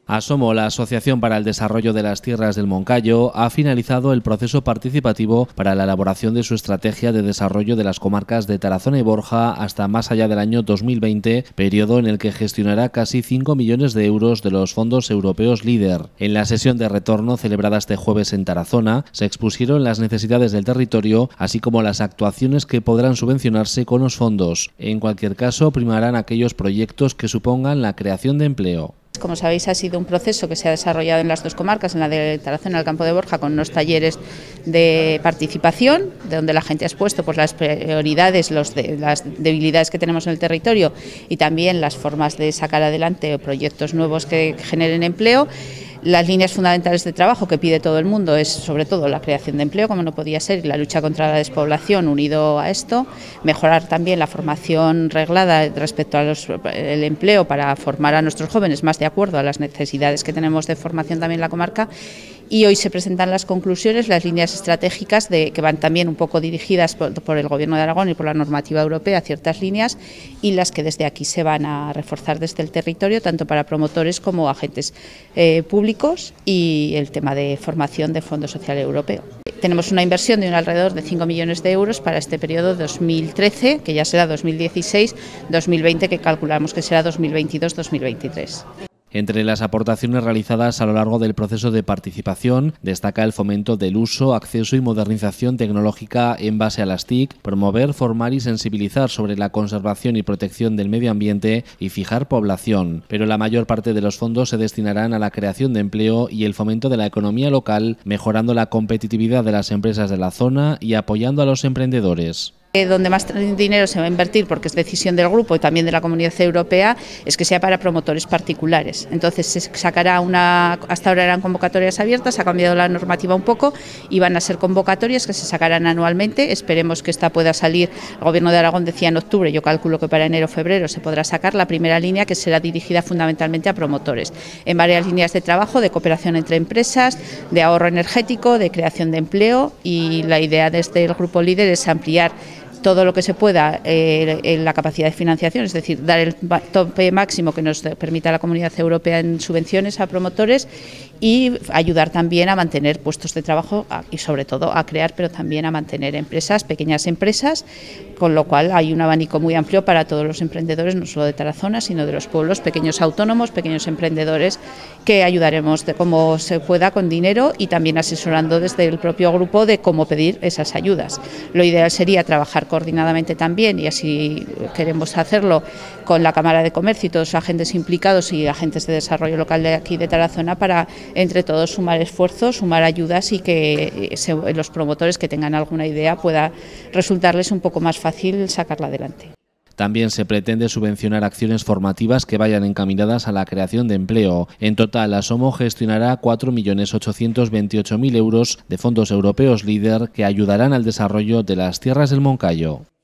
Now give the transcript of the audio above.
Asomo, la Asociación para el Desarrollo de las Tierras del Moncayo, ha finalizado el proceso participativo para la elaboración de su estrategia de desarrollo de las comarcas de Tarazona y Borja hasta más allá del año 2020, periodo en el que gestionará casi 5 millones de euros de los fondos europeos LEADER. En la sesión de retorno celebrada este jueves en Tarazona, se expusieron las necesidades del territorio, así como las actuaciones que podrán subvencionarse con los fondos. En cualquier caso, primarán aquellos proyectos que supongan la creación de empleo. Como sabéis, ha sido un proceso que se ha desarrollado en las dos comarcas, en la de Tarazona y el Campo de Borja, con unos talleres de participación, de donde la gente ha expuesto pues, las prioridades, las debilidades que tenemos en el territorio y también las formas de sacar adelante proyectos nuevos que generen empleo. Las líneas fundamentales de trabajo que pide todo el mundo es sobre todo la creación de empleo, como no podía ser, y la lucha contra la despoblación unido a esto, mejorar también la formación reglada respecto al empleo para formar a nuestros jóvenes más de acuerdo a las necesidades que tenemos de formación también en la comarca. Y hoy se presentan las conclusiones, las líneas estratégicas que van también un poco dirigidas por el Gobierno de Aragón y por la normativa europea, ciertas líneas, y las que desde aquí se van a reforzar desde el territorio, tanto para promotores como agentes públicos, y el tema de formación de Fondo Social Europeo. Tenemos una inversión de alrededor de 5 millones de euros para este periodo 2013, que ya será 2016-2020, que calculamos que será 2022-2023. Entre las aportaciones realizadas a lo largo del proceso de participación, destaca el fomento del uso, acceso y modernización tecnológica en base a las TIC, promover, formar y sensibilizar sobre la conservación y protección del medio ambiente y fijar población. Pero la mayor parte de los fondos se destinarán a la creación de empleo y el fomento de la economía local, mejorando la competitividad de las empresas de la zona y apoyando a los emprendedores. Donde más dinero se va a invertir, porque es decisión del grupo y también de la Comunidad Europea, es que sea para promotores particulares. Entonces se sacará hasta ahora eran convocatorias abiertas, ha cambiado la normativa un poco y van a ser convocatorias que se sacarán anualmente. Esperemos que esta pueda salir. El Gobierno de Aragón decía en octubre, yo calculo que para enero o febrero se podrá sacar la primera línea, que será dirigida fundamentalmente a promotores, en varias líneas de trabajo, de cooperación entre empresas, de ahorro energético, de creación de empleo, y la idea desde el grupo LEADER es ampliar todo lo que se pueda en la capacidad de financiación, es decir, dar el tope máximo que nos permita la Comunidad Europea en subvenciones a promotores, y ayudar también a mantener puestos de trabajo y sobre todo a crear, pero también a mantener empresas, pequeñas empresas, con lo cual hay un abanico muy amplio para todos los emprendedores, no solo de Tarazona, sino de los pueblos, pequeños autónomos, pequeños emprendedores, que ayudaremos de cómo se pueda con dinero y también asesorando desde el propio grupo de cómo pedir esas ayudas. Lo ideal sería trabajar coordinadamente también, y así queremos hacerlo, con la Cámara de Comercio y todos los agentes implicados y agentes de desarrollo local de aquí de Tarazona, para entre todos sumar esfuerzos, sumar ayudas, y que los promotores que tengan alguna idea pueda resultarles un poco más fácil sacarla adelante. También se pretende subvencionar acciones formativas que vayan encaminadas a la creación de empleo. En total, Asomo gestionará 4.828.000 euros de fondos europeos LEADER que ayudarán al desarrollo de las tierras del Moncayo.